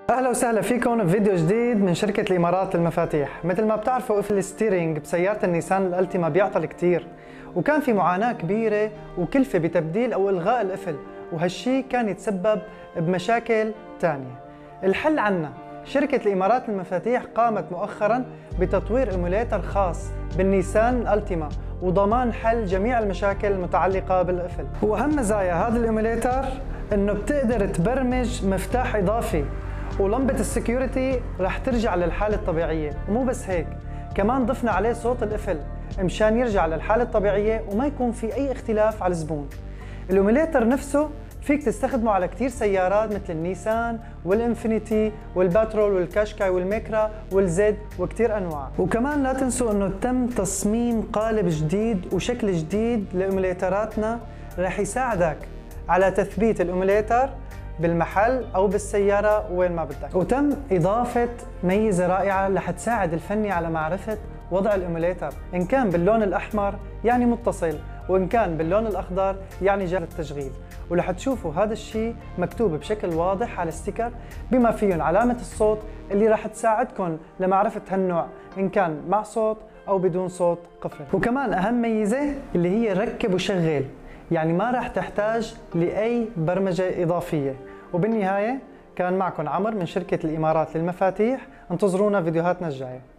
اهلا وسهلا فيكم بفيديو جديد من شركة الامارات للمفاتيح. مثل ما بتعرفوا قفل الستيرنج بسيارة النيسان الالتيما بيعطل كتير، وكان في معاناة كبيرة وكلفة بتبديل او الغاء القفل، وهالشي كان يتسبب بمشاكل تانية. الحل عنا شركة الامارات للمفاتيح قامت مؤخرا بتطوير ايموليتر خاص بالنيسان الالتيما وضمان حل جميع المشاكل المتعلقة بالقفل. واهم مزايا هذا الايموليتر انه بتقدر تبرمج مفتاح اضافي، ولمبة السكيورتي رح ترجع للحالة الطبيعية. ومو بس هيك، كمان ضفنا عليه صوت القفل مشان يرجع للحالة الطبيعية وما يكون في أي اختلاف على الزبون. الإيموليتر نفسه فيك تستخدمه على كتير سيارات مثل النيسان والإنفينيتي والباترول والكاشكاي والميكرا والزد وكتير أنواع. وكمان لا تنسوا أنه تم تصميم قالب جديد وشكل جديد لإيموليتراتنا رح يساعدك على تثبيت الإيموليتر بالمحل أو بالسيارة وين ما بدك. وتم إضافة ميزة رائعة رح تساعد الفني على معرفة وضع الإيموليتر، إن كان باللون الأحمر يعني متصل، وإن كان باللون الأخضر يعني جرى التشغيل. ورح تشوفوا هذا الشيء مكتوب بشكل واضح على الستيكر، بما فيهم علامة الصوت اللي رح تساعدكم لمعرفة هالنوع إن كان مع صوت أو بدون صوت قفل. وكمان أهم ميزة اللي هي ركب وشغل، يعني ما راح تحتاج لأي برمجة إضافية. وبالنهاية كان معكم عمر من شركة الإمارات للمفاتيح، انتظرونا فيديوهاتنا الجاية.